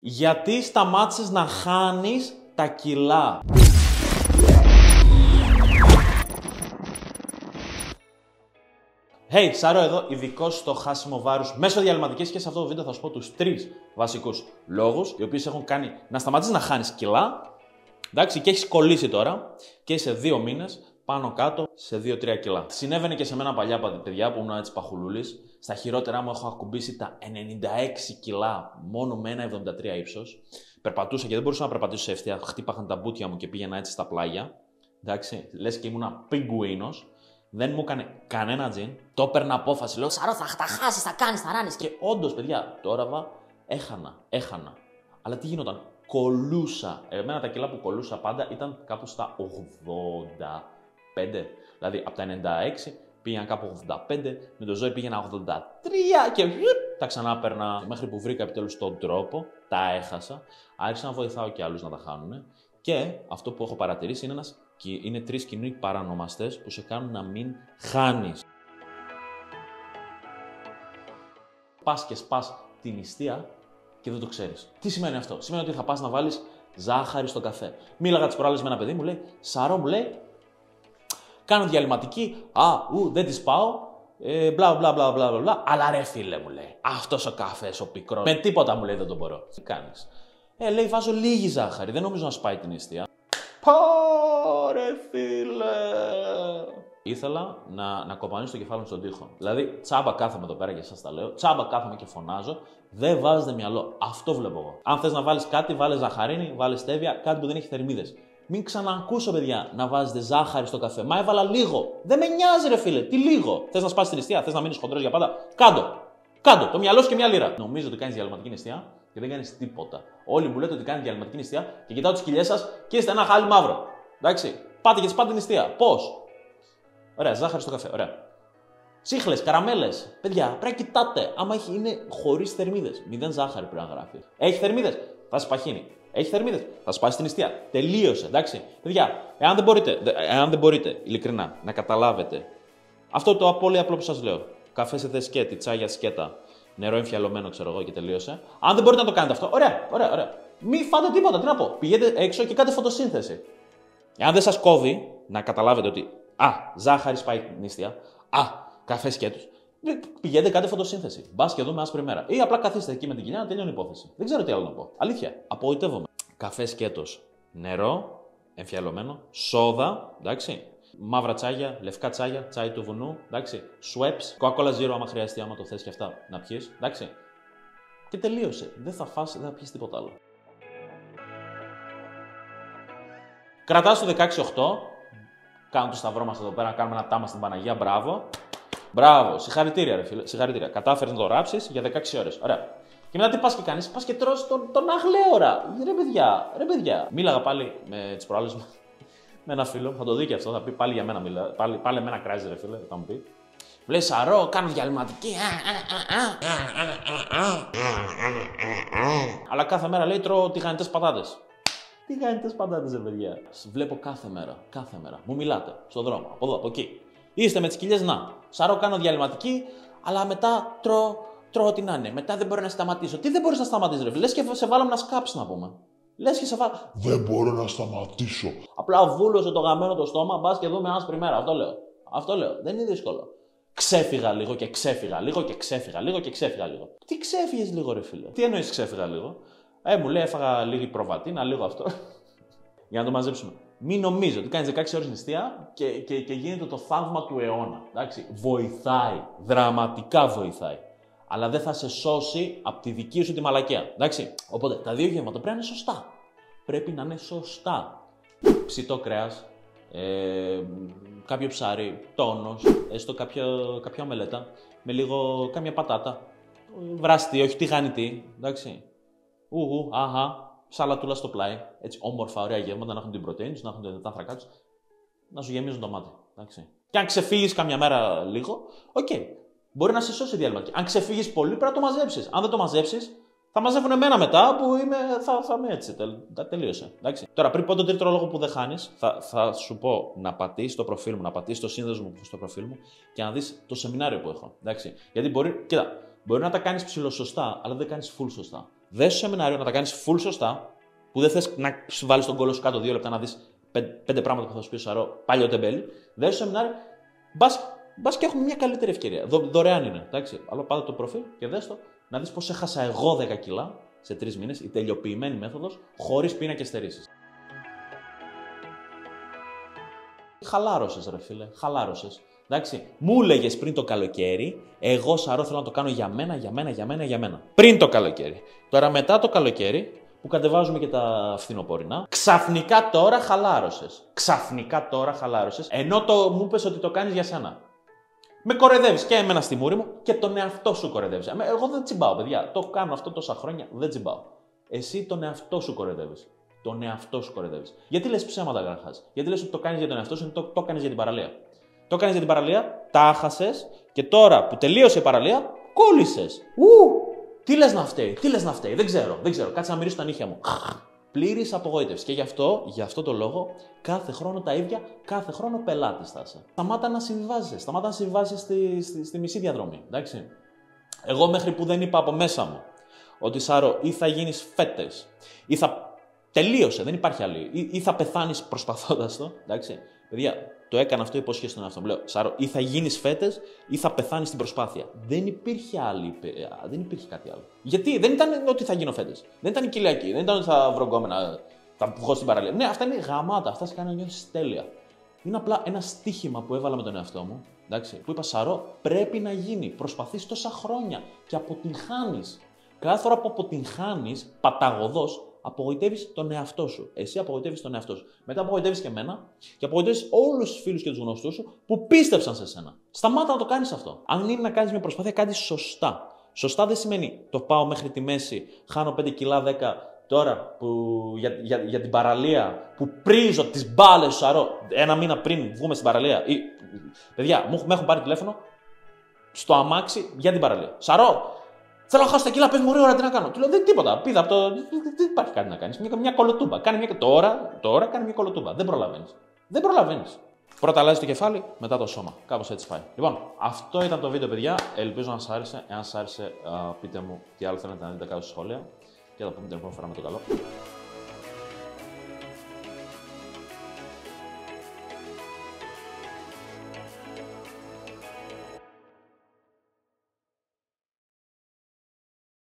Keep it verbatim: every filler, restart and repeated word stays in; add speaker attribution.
Speaker 1: Γιατί σταμάτησες να χάνεις τα κιλά? Hey, Σαρό εδώ, ειδικός στο χάσιμο βάρους μέσω διαλυματικής, και σε αυτό το βίντεο θα σου πω τους τρεις βασικούς λόγους οι οποίοι έχουν κάνει να σταματήσεις να χάνεις κιλά. Εντάξει, και έχεις κολλήσει τώρα και σε δύο μήνες πάνω κάτω σε δύο τρία κιλά. Συνέβαινε και σε μένα παλιά, παιδιά, που ήμουν έτσι παχουλούλης. Στα χειρότερά μου έχω ακουμπήσει τα ενενήντα έξι κιλά μόνο με ένα εβδομήντα τρία ύψος. Περπατούσα και δεν μπορούσα να περπατήσω σε ευθεία. Χτύπαχαν τα μπούτια μου και πήγαινα έτσι στα πλάγια. Εντάξει, λες και ήμουνα πιγκουίνος. Δεν μου έκανε κανένα τζιν. Το έπαιρνα απόφαση. Λέω, Σαρό, θα τα χάσεις, θα κάνεις, θα ράνεις. Και όντως, παιδιά, το όραυα έχανα, έχανα. Αλλά τι γινόταν? Κολούσα. Εμένα τα κιλά που κολούσα πάντα ήταν κάπου στα ογδόντα πέντε. Δηλαδή από τα ενενήντα έξι πήγαινα κάπου ογδόντα πέντε, με το ζόρι πήγαινα ογδόντα τρία και τα ξανά παίρνα μέχρι που βρήκα επιτέλους τον τρόπο, τα έχασα. Άρχισα να βοηθάω και άλλους να τα χάνουν. Και αυτό που έχω παρατηρήσει είναι, ένας, είναι τρεις κοινοί παρανομαστές που σε κάνουν να μην χάνεις. Πας και σπάς την νηστεία και δεν το ξέρεις. Τι σημαίνει αυτό? Σημαίνει ότι θα πας να βάλεις ζάχαρη στο καφέ. Μίλαγα τις προάλλες με ένα παιδί, μου λέει, Σαρό, μου λέει, κάνω διαλυματική, α, ου, δεν τις πάω, ε, μπλα μπλα μπλα μπλα μπλα, αλλά ρε φίλε, μου λέει, αυτός ο καφές, ο πικρός, με τίποτα, μου λέει, δεν τον μπορώ. Τι κάνεις? Ε, λέει, βάζω λίγη ζάχαρη, δεν νομίζω να σπάει την νηστεία. Πω, ρε φίλε. Ήθελα να, να κοπανίσω το κεφάλι μου στον τοίχο. Δηλαδή, τσάμπα κάθομαι εδώ πέρα και σας τα λέω, τσάμπα κάθομαι και φωνάζω, δεν βάζετε μυαλό. Αυτό βλέπω εγώ. Αν θες να βάλεις κάτι, βάλε ζαχαρίνη, βάλε στέβια, κάτι που δεν έχει θερμίδες. Μην ξανακούσω, παιδιά, να βάζετε ζάχαρη στο καφέ. Μα έβαλα λίγο. Δεν με νοιάζει, ρε φίλε. Τι λίγο? Θες να σπάσεις την νηστεία, θες να μείνεις χοντρός για πάντα? Κάντο. Κάντο. Το μυαλό σου και μια λίρα. Νομίζω ότι κάνεις διαλυματική νηστεία και δεν κάνεις τίποτα. Όλοι μου λέτε ότι κάνετε διαλυματική νηστεία και κοιτάω τις κοιλιές σας και είστε ένα χάλι μαύρο. Εντάξει. Πάτε και σπάτε νηστεία. Πώς? Ωραία, ζάχαρη στο καφέ. Ωραία. Τσίχλες, καραμέλες. Παιδιά, πρέπει να κοιτάτε. Άμα έχει, είναι χωρίς θερμίδες. Μηδέν ζάχαρη πρέπει να γράφει. Έχει θερμίδες, θα σπαχύνει. Έχει θερμίδες, θα σπάσει την νηστεία. Τελείωσε, εντάξει. Παιδιά, εάν δεν μπορείτε, εάν δεν μπορείτε ειλικρινά να καταλάβετε αυτό το πολύ απλό που σας λέω. Καφέ σε δεσκέτη, τσάγια σκέτα, νερό εμφιαλωμένο, ξέρω εγώ, και τελείωσε. Αν δεν μπορείτε να το κάνετε αυτό, ωραία, ωραία, ωραία. Μην φάτε τίποτα, τι να πω. Πηγαίνετε έξω και κάντε φωτοσύνθεση. Εάν δεν σας κόβει να καταλάβετε ότι α, ζάχαρη σπάει την νηστεία, α, καφέ σκέτος, πηγαίνετε, κάντε φωτοσύνθεση. Μπας και δούμε άσπρη μέρα. Ή απλά καθίστε εκεί με την κοιλιά να τελειώνει η υπόθεση. Δεν ξέρω τι άλλο να πω. Αλήθεια, απογοητεύομαι. Καφέ σκέτος, νερό εμφιαλωμένο, σόδα, εντάξει. Μαύρα τσάγια, λευκά τσάγια, τσάι του βουνού, εντάξει. Schweppes, Coca-Cola Zero άμα χρειαστεί, άμα το θες και αυτά να πιεις, εντάξει. Και τελείωσε. Δεν θα φας, δεν θα πιεις τίποτα άλλο. Κρατάς το δεκαέξι οκτώ. Κάνουμε το σταυρό μας εδώ πέρα, κάνουμε ένα τάμα στην Παναγία. Μπράβο. Μπράβο. Συγχαρητήρια, ρε φίλε. Συγχαρητήρια. Κατάφερες να το ράψεις για δεκαέξι ώρες. Ωραία. Και μετά τι πας και κάνεις? Πας και τρως τον, τον αγλέωρα. Ρε παιδιά, ρε παιδιά. Μίλαγα πάλι με τις προάλλες μου με ένα φίλο. Θα το δει και αυτό. Θα πει πάλι για μένα. Μιλά. Πάλι, πάλι εμένα κράζει, ρε φίλε. Θα μου πει. Μου λέει, Σαρό, κάνω διαλυματική. Αλλά κάθε μέρα λέει τρώω τηγανιτές πατάτες. Τηγανιτές πατάτες, ρε παιδιά. Βλέπω κάθε μέρα. Κάθε μέρα. Μου μιλάτε στον δρόμο. Από εδώ, από εκεί. Είστε με τις κοιλιές, να. Σαρό, κάνω διαλυματική, αλλά μετά τρώω. Τρώω ό,τι να είναι. Μετά δεν μπορώ να σταματήσω. Τι δεν μπορείς να σταματήσεις, ρε φίλε? Λες και σε βάλαμε να σκάψεις, να πούμε. Λες και σε βάλαμε.
Speaker 2: Δεν μπορώ να σταματήσω.
Speaker 1: Απλά βούλωσε το γαμμένο το στόμα, μπας και δούμε άσπρη μέρα. Αυτό λέω. Αυτό λέω. Δεν είναι δύσκολο. Ξέφυγα λίγο και ξέφυγα λίγο και ξέφυγα λίγο και ξέφυγα λίγο. Τι ξέφυγες λίγο, ρε φίλε? Τι εννοείς ξέφυγα λίγο? Ε, μου λέει, έφαγα λίγη προβατίνα, λίγο αυτό. Για να το μαζέψουμε. Μην νομίζω ότι κάνεις δεκαέξι ώρες νηστεία και, και, και γίνεται το θαύμα του αιώνα. Εντάξει. Βοηθάει. Δραματικά βοηθάει. Αλλά δεν θα σε σώσει από τη δική σου τη μαλακία. Εντάξει. Οπότε τα δύο γεύματα πρέπει να είναι σωστά. Πρέπει να είναι σωστά. Ψητό κρέας, ε, κάποιο ψάρι, τόνος, έστω κάποια, κάποια ομελέτα, με λίγο κάμια πατάτα. Βραστή, όχι τηγανιτή. Εντάξει. Ουγου, αχα, σαλατούλα στο πλάι. Έτσι, όμορφα, ωραία γεύματα, να έχουν την πρωτεΐνη τους, να έχουν τα άνθρακά τους, να σου γεμίζουν το μάτι. Εντάξει. Και αν ξεφύγεις καμιά μέρα λίγο, οκ. Okay. Μπορεί να σε σώσει η διαλυματική. Αν ξεφύγεις πολύ, πρέπει να το μαζέψεις. Αν δεν το μαζέψεις, θα μαζεύουν εμένα μετά που είμαι, θα, θα είμαι έτσι. Τελ, τελείωσε. Εντάξει. Τώρα, πριν πω τον τρίτο λόγο που δεν χάνεις, θα, θα σου πω να πατήσεις το προφίλ μου, να πατήσεις το σύνδεσμο μου στο προφίλ μου και να δεις το σεμινάριο που έχω. Εντάξει. Γιατί μπορεί, κοίτα, Μπορεί να τα κάνεις ψηλοσωστά, αλλά δεν τα κάνεις full σωστά. Δες στο σεμινάριο να τα κάνεις full σωστά, που δεν θες να βάλεις τον κόλλο σου κάτω δύο λεπτά να δεις πέντε, πέντε πράγματα που θα σου πει ο Σαρώ, παλιό τεμπέλι. Δες στο σεμινάριο, μπας και έχουμε μια καλύτερη ευκαιρία. Δω, δωρεάν είναι, εντάξει. Αλλά πάντα το προφίλ και δες το, να δεις πώς έχασα εγώ δέκα κιλά σε τρεις μήνες, η τελειοποιημένη μέθοδος, χωρίς πείνα και στερήσεις. Χαλάρωσες, ρε φίλε, χαλάρωσες. Εντάξει, μου έλεγες πριν το καλοκαίρι, εγώ Σαρώ θέλω να το κάνω για μένα, για μένα, για μένα, για μένα. Πριν το καλοκαίρι. Τώρα μετά το καλοκαίρι, που κατεβάζουμε και τα φθινοπορεινά, ξαφνικά τώρα χαλάρωσες. Ξαφνικά τώρα χαλάρωσες, ενώ το, μου είπες ότι το κάνεις για σένα. Με κορεδεύεις και εμένα στη μούρη μου και τον εαυτό σου κορεδεύεις. Εγώ δεν τσιμπάω, παιδιά. Το κάνω αυτό τόσα χρόνια, δεν τσιμπάω. Εσύ τον εαυτό σου κορεδεύεις. Τον εαυτό σου κορεδεύεις. Γιατί λες ψέματα καταρχάς? Γιατί λες ότι το κάνεις για τον εαυτό σου, το, το κάνεις για την παραλία. Το κάνεις για την παραλία, τα άχασες και τώρα που τελείωσε η παραλία, κόλλησες. Ου! Τι λες να φταίει, τι λες να φταίει, δεν ξέρω, δεν ξέρω. Κάτσε να μυρίσω τα νύχια μου. Πλήρης απογοήτευση. Και γι' αυτό, γι' αυτό το λόγο, κάθε χρόνο τα ίδια, κάθε χρόνο πελάτης θα είσαι. Σταμάτα να συμβιβάζεσαι, σταμάτα να συμβιβάζεσαι στη, στη, στη μισή διαδρομή. Εντάξει. Εγώ μέχρι που δεν είπα από μέσα μου ότι Σαρώ, ή θα γίνεις φέτες, ή θα. Τελείωσε, δεν υπάρχει άλλη. Ή, ή θα πεθάνεις προσπαθώντας το. Εντάξει. Παιδιά, το έκανα αυτό υπόσχεση στον εαυτό μου. Λέω, Σαρώ, ή θα γίνεις φέτες, ή θα πεθάνεις στην προσπάθεια. Δεν υπήρχε άλλη, δεν υπήρχε κάτι άλλο. Γιατί δεν ήταν ότι θα γίνω φέτες. Δεν ήταν η Κυριακή, δεν ήταν ότι θα βρω γκόμενα, θα βγω στην παραλία. Ναι, αυτά είναι γαμάτα, αυτά σε κάνουν να νιώθεις τέλεια. Είναι απλά ένα στοίχημα που έβαλα με τον εαυτό μου. Εντάξει, που είπα, Σαρώ, πρέπει να γίνει. Προσπαθείς τόσα χρόνια και αποτυγχάνεις. Κάθε φορά που αποτυγχάνεις, παταγωδός, απογοητεύεις τον εαυτό σου. Εσύ απογοητεύεις τον εαυτό σου. Μετά απογοητεύεις και εμένα και απογοητεύεις όλους τους φίλους και τους γνωστούς σου που πίστεψαν σε σένα. Σταμάτα να το κάνεις αυτό. Αν είναι να κάνεις μια προσπάθεια, κάνεις σωστά. Σωστά δεν σημαίνει το πάω μέχρι τη μέση, χάνω πέντε κιλά, δέκα. Τώρα που για, για, για την παραλία που πρίζω τις μπάλες σου, Σαρώ, ένα μήνα πριν βγούμε στην παραλία. Ή, παιδιά, μου με έχουν πάρει τηλέφωνο στο αμάξι για την παραλία. Σαρώ! Θέλω να χάσω τα κιλά, πες μου, ωραία, τι να κάνω. Του λέω, δεν τίποτα. Πήδα από το. Δεν υπάρχει κάτι να κάνεις. Μια, μια κολοτούμπα. Κάνε μια. Τώρα, τώρα κάνει μια κολοτούμπα. Δεν προλαβαίνεις. Δεν προλαβαίνεις. Πρώτα αλλάζει το κεφάλι, μετά το σώμα. Κάπως έτσι πάει. Λοιπόν, αυτό ήταν το βίντεο, παιδιά. Ελπίζω να σας άρεσε. Εάν σας άρεσε, α, πείτε μου τι άλλο θέλετε να δείτε κάτω στα σχόλια. Και θα τα πούμε την επόμενη φορά με το καλό.